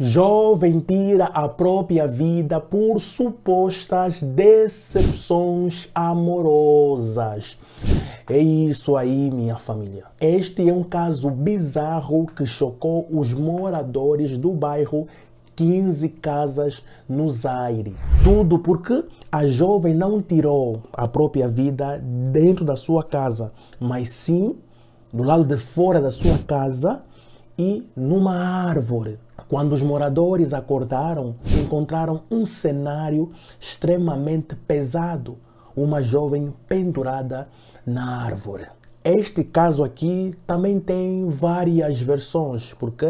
Jovem tira a própria vida por supostas decepções amorosas. É isso aí, minha família. Este é um caso bizarro que chocou os moradores do bairro 15 Casas, no Zaire. Tudo porque a jovem não tirou a própria vida dentro da sua casa, mas sim do lado de fora da sua casa e numa árvore. Quando os moradores acordaram, encontraram um cenário extremamente pesado. Uma jovem pendurada na árvore. Este caso aqui também tem várias versões, porque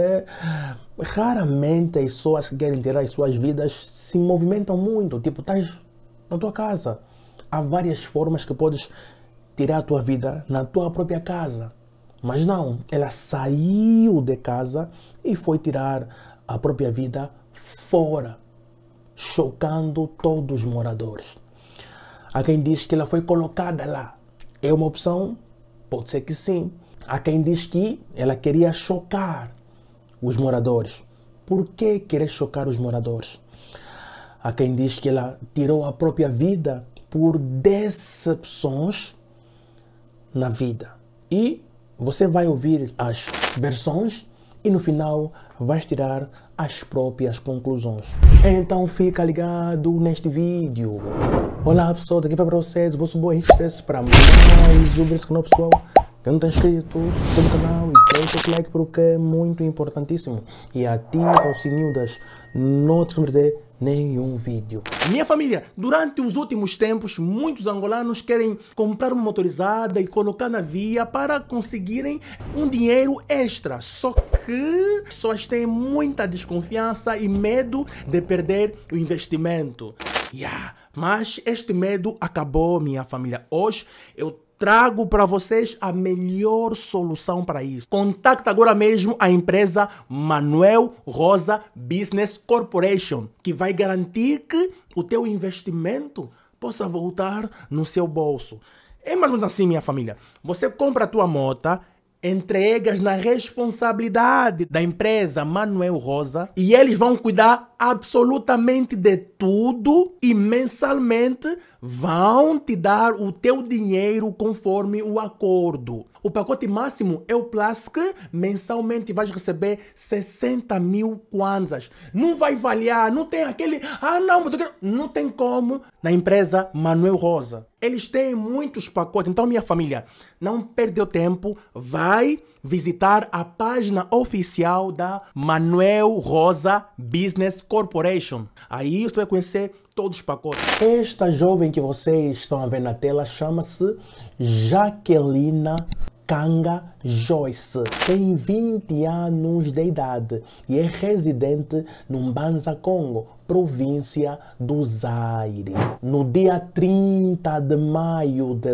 raramente as pessoas que querem tirar as suas vidas se movimentam muito. Tipo, estás na tua casa. Há várias formas que podes tirar a tua vida na tua própria casa. Mas não, ela saiu de casa e foi tirar a própria vida fora, chocando todos os moradores. Há quem diz que ela foi colocada lá. É uma opção? Pode ser que sim. Há quem diz que ela queria chocar os moradores. Por que querer chocar os moradores? Há quem diz que ela tirou a própria vida por decepções na vida. E você vai ouvir as versões e no final vais tirar as próprias conclusões. Então fica ligado neste vídeo. Olá pessoal, daqui vai para vocês o vosso boa Express para mais um vídeo do canal, pessoal. Quem não está inscrito, se inscreve no canal e deixa esse like porque é muito importantíssimo. E ativa o sininho das notificações de nenhum vídeo. Minha família, durante os últimos tempos, muitos angolanos querem comprar uma motorizada e colocar na via para conseguirem um dinheiro extra. Só que as pessoas têm muita desconfiança e medo de perder o investimento. Mas este medo acabou, minha família. Hoje eu trago para vocês a melhor solução para isso. Contacta agora mesmo a empresa Manuel Rosa Business Corporation, que vai garantir que o teu investimento possa voltar no seu bolso. É mais ou menos assim, minha família. Você compra a tua moto, entregas na responsabilidade da empresa Manuel Rosa e eles vão cuidar absolutamente de tudo e mensalmente vão te dar o teu dinheiro conforme o acordo. O pacote máximo é o Plus, que mensalmente vais receber 60 mil kwanzas. Não vai avaliar, não tem aquele... não, mas eu quero... Não tem como na empresa Manuel Rosa. Eles têm muitos pacotes. Então, minha família, não perdeu tempo. Vai visitar a página oficial da Manuel Rosa Business Corporation. Aí você vai conhecer todos os pacotes. Esta jovem que vocês estão a ver na tela chama-se Jaquelina Kanga Joyce. Tem 20 anos de idade e é residente no Mbanza, Congo, província do Zaire. No dia 30 de maio de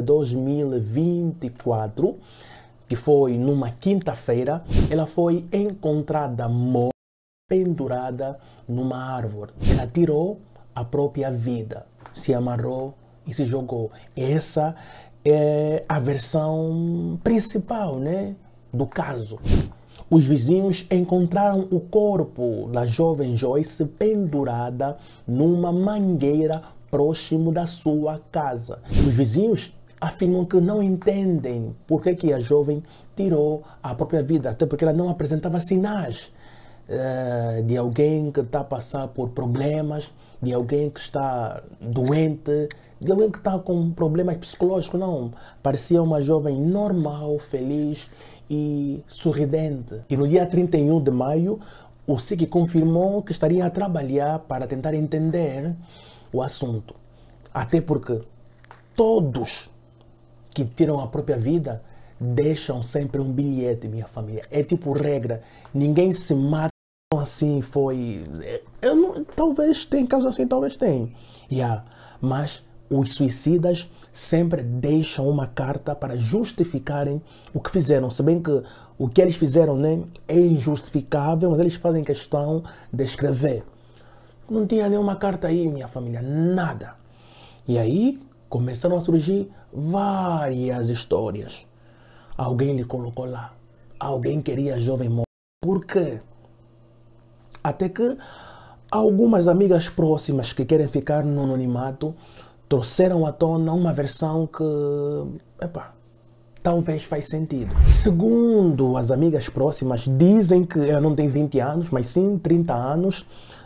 2024, que foi numa quinta-feira, ela foi encontrada morta, pendurada numa árvore. Ela tirou a própria vida, se amarrou e se jogou. Essa é a versão principal, né, do caso. Os vizinhos encontraram o corpo da jovem Joyce pendurada numa mangueira próximo da sua casa. Os vizinhos afirmam que não entendem por que a jovem tirou a própria vida, até porque ela não apresentava sinais de alguém que está a passar por problemas, de alguém que está doente, de alguém que está com problemas psicológicos. Não, parecia uma jovem normal, feliz e sorridente. E no dia 31 de maio, o SIC confirmou que estaria a trabalhar para tentar entender o assunto. Até porque todos que tiram a própria vida deixam sempre um bilhete, minha família. É tipo regra. Ninguém se mata assim, foi... talvez tem casos assim, talvez tem. Mas os suicidas sempre deixam uma carta para justificarem o que fizeram. Se bem que o que eles fizeram, né, é injustificável, mas eles fazem questão de escrever. Não tinha nenhuma carta aí, minha família. Nada. E aí começaram a surgir várias histórias. Alguém lhe colocou lá. Alguém queria a jovem morta. Por quê? Até que algumas amigas próximas que querem ficar no anonimato trouxeram à tona uma versão que, epá, talvez faz sentido. Segundo as amigas próximas, dizem que ela não tem 20 anos, mas sim 30 anos.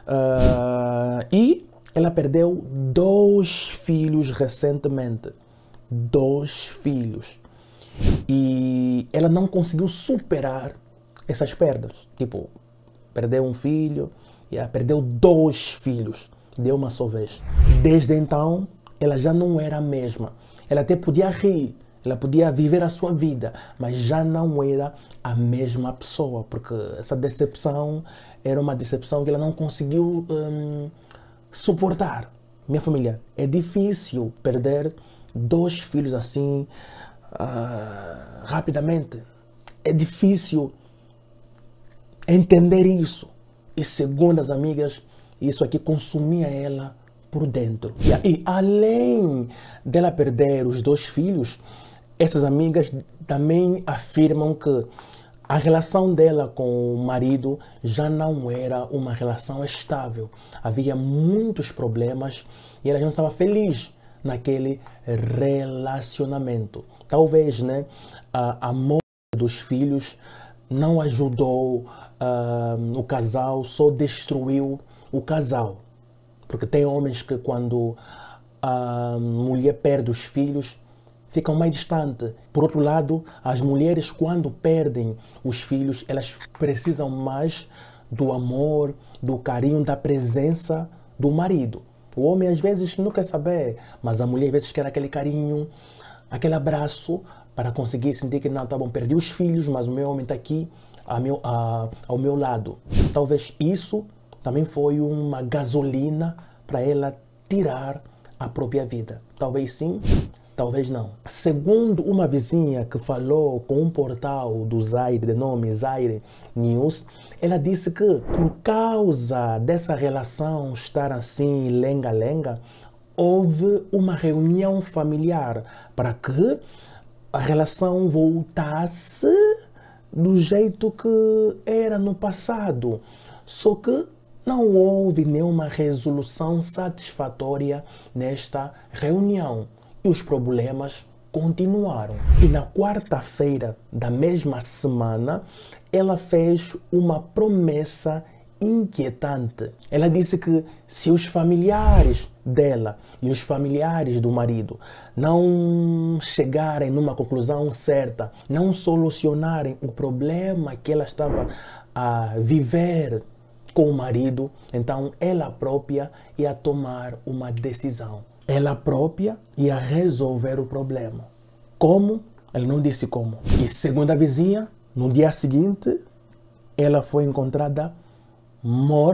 E ela perdeu 2 filhos recentemente. 2 filhos. E ela não conseguiu superar essas perdas. Tipo, perdeu um filho, e ela perdeu 2 filhos de uma só vez. Desde então, ela já não era a mesma. Ela até podia rir, ela podia viver a sua vida, mas já não era a mesma pessoa, porque essa decepção era uma decepção que ela não conseguiu suportar. Minha família, é difícil perder 2 filhos assim rapidamente. É difícil entender isso. E segundo as amigas, isso aqui consumia ela por dentro. E além dela perder os 2 filhos, essas amigas também afirmam que a relação dela com o marido já não era uma relação estável. Havia muitos problemas e ela já não estava feliz naquele relacionamento. Talvez, né, a morte dos filhos não ajudou o casal, só destruiu o casal. Porque tem homens que quando a mulher perde os filhos, ficam mais distantes. Por outro lado, as mulheres quando perdem os filhos, elas precisam mais do amor, do carinho, da presença do marido. O homem às vezes não quer saber, mas a mulher às vezes quer aquele carinho, aquele abraço para conseguir sentir que não, tá bom, perdi os filhos, mas o meu homem está aqui ao meu lado. Talvez isso também foi uma gasolina para ela tirar a própria vida. Talvez sim, talvez não. Segundo uma vizinha que falou com um portal do Zaire, de nome Zaire News, ela disse que por causa dessa relação estar assim lenga-lenga, houve uma reunião familiar para que a relação voltasse do jeito que era no passado. Só que não houve nenhuma resolução satisfatória nesta reunião e os problemas continuaram. E na quarta-feira da mesma semana, ela fez uma promessa inquietante. Ela disse que se os familiares dela e os familiares do marido não chegarem numa conclusão certa, não solucionarem o problema que ela estava a viver com o marido, então ela própria ia tomar uma decisão. Ela própria ia resolver o problema. Como? Ela não disse como. E segundo a vizinha, no dia seguinte, ela foi encontrada morta,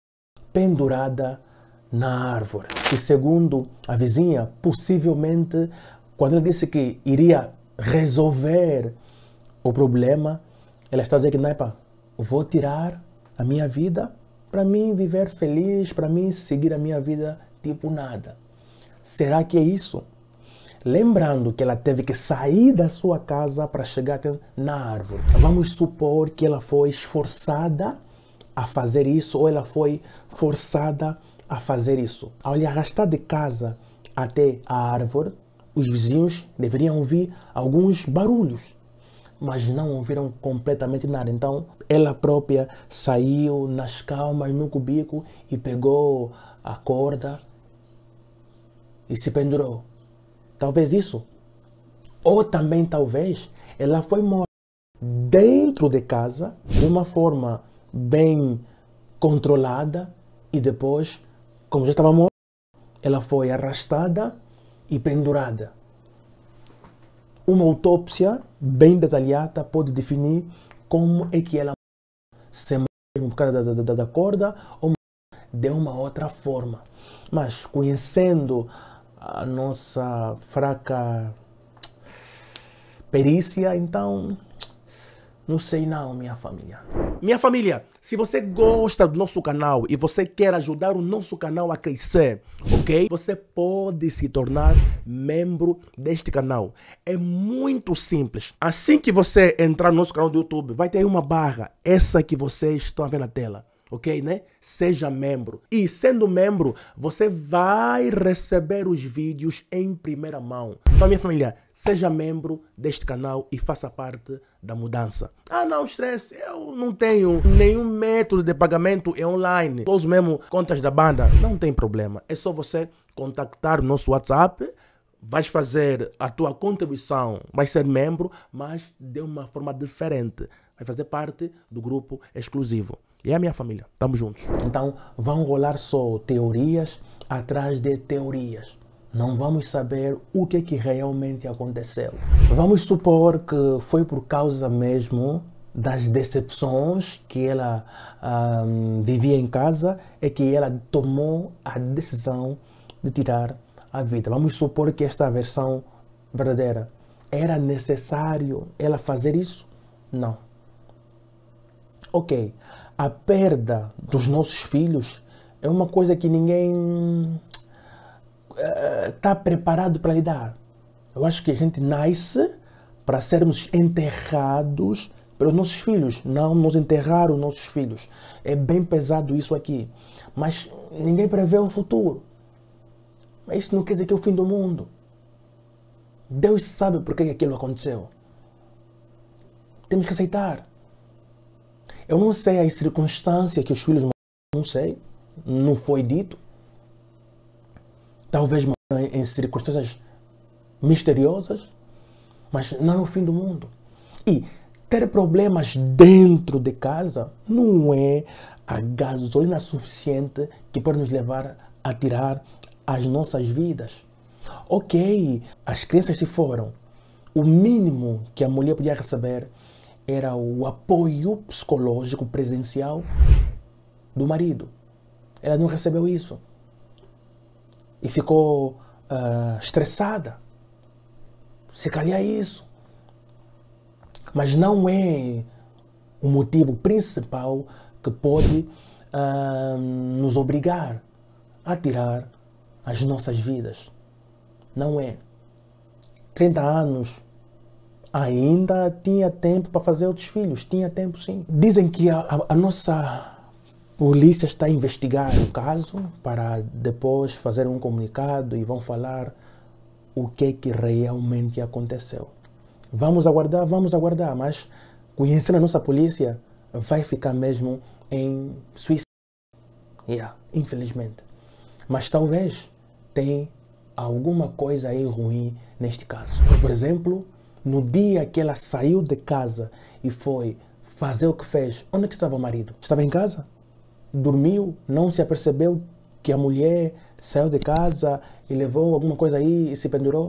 pendurada na árvore. E segundo a vizinha, possivelmente, quando ela disse que iria resolver o problema, ela está dizendo que não é pá, vou tirar a minha vida para mim viver feliz, para mim seguir a minha vida tipo nada. Será que é isso? Lembrando que ela teve que sair da sua casa para chegar na árvore. Vamos supor que ela foi esforçada a fazer isso ou ela foi forçada a fazer isso. Ao lhe arrastar de casa até a árvore, os vizinhos deveriam ouvir alguns barulhos, mas não ouviram completamente nada. Então, ela própria saiu nas calmas no cubico e pegou a corda e se pendurou. Talvez isso. Ou também, talvez, ela foi morta dentro de casa, de uma forma bem controlada, e depois, como já estava morta, ela foi arrastada e pendurada. Uma autópsia bem detalhada pode definir como é que ela se morreu por causa da corda ou de uma outra forma. Mas conhecendo a nossa fraca perícia, então não sei não, minha família. Minha família, se você gosta do nosso canal e você quer ajudar o nosso canal a crescer, ok? Você pode se tornar membro deste canal. É muito simples. Assim que você entrar no nosso canal do YouTube, vai ter uma barra, essa que vocês estão a ver na tela. ok, né? Seja membro. E sendo membro, você vai receber os vídeos em primeira mão. Então, minha família, seja membro deste canal e faça parte da mudança. Ah, não, estresse, eu não tenho nenhum método de pagamento online. Uso mesmo contas da banda. Não tem problema. É só você contactar o nosso WhatsApp. Vais fazer a tua contribuição, vais ser membro, mas de uma forma diferente. Vai fazer parte do grupo exclusivo. E é a minha família. Tamo juntos. Então, vão rolar só teorias atrás de teorias. Não vamos saber o que realmente aconteceu. Vamos supor que foi por causa mesmo das decepções que ela vivia em casa e que ela tomou a decisão de tirar a vida. Vamos supor que esta versão verdadeira. Era necessário ela fazer isso? Não. Ok, a perda dos nossos filhos é uma coisa que ninguém está preparado para lidar. Eu acho que a gente nasce para sermos enterrados pelos nossos filhos, não nos enterrar os nossos filhos. É bem pesado isso aqui, mas ninguém prevê o futuro. Mas isso não quer dizer que é o fim do mundo. Deus sabe por que aquilo aconteceu. Temos que aceitar. Eu não sei as circunstâncias que os filhos morreram, não sei, não foi dito. Talvez morreram em circunstâncias misteriosas, mas não é o fim do mundo. E ter problemas dentro de casa não é a gasolina suficiente que pode nos levar a tirar as nossas vidas. Ok, as crianças se foram. O mínimo que a mulher podia receber era o apoio psicológico presencial do marido. Ela não recebeu isso. E ficou estressada. Se calhar isso. Mas não é o motivo principal que pode nos obrigar a tirar as nossas vidas. Não é. 30 anos ainda tinha tempo para fazer outros filhos. Tinha tempo, sim. Dizem que a nossa polícia está a investigar o caso para depois fazer um comunicado e vão falar o que realmente aconteceu. Vamos aguardar, mas conhecendo a nossa polícia, vai ficar mesmo em suicídio. Infelizmente. Mas talvez tenha alguma coisa aí ruim neste caso. Por exemplo, no dia que ela saiu de casa e foi fazer o que fez, onde é que estava o marido? Estava em casa? Dormiu? Não se apercebeu que a mulher saiu de casa e levou alguma coisa aí e se pendurou?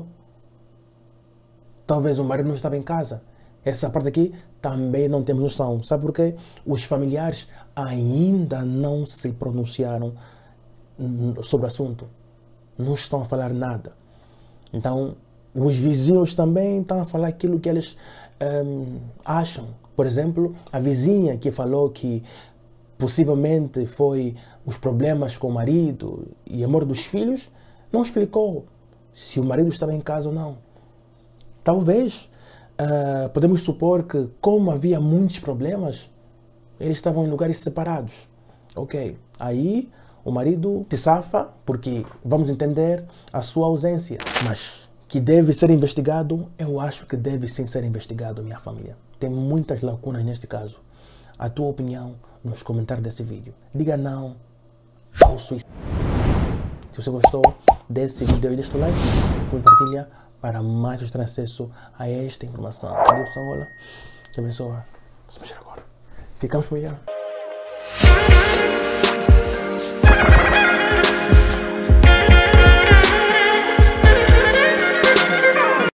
Talvez o marido não estava em casa. Essa parte aqui também não temos noção. Sabe por quê? Os familiares ainda não se pronunciaram sobre o assunto. Não estão a falar nada. Então, os vizinhos também estão a falar aquilo que eles acham. Por exemplo, a vizinha que falou que possivelmente foi os problemas com o marido e a morte dos filhos, não explicou se o marido estava em casa ou não. Talvez, podemos supor que como havia muitos problemas, eles estavam em lugares separados. Ok, aí o marido se safa porque vamos entender a sua ausência. Mas que deve ser investigado, eu acho que deve sim ser investigado, minha família. Tem muitas lacunas neste caso. A tua opinião nos comentários desse vídeo. Diga não ao suicídio. Se você gostou desse vídeo, deixa o like, compartilha para mais os ter acesso a esta informação. Deus te abençoe. Vamos agora. Ficamos por aí.